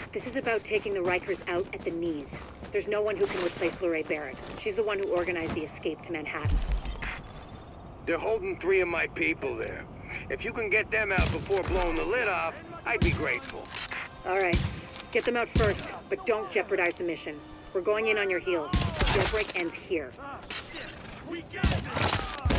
This is about taking the Rikers out at the knees. There's no one who can replace Lorraine Barrett. She's the one who organized the escape to Manhattan. They're holding 3 of my people there. If you can get them out before blowing the lid off, I'd be grateful. All right. Get them out first, but don't jeopardize the mission. We're going in on your heels. Jailbreak ends here. We got this!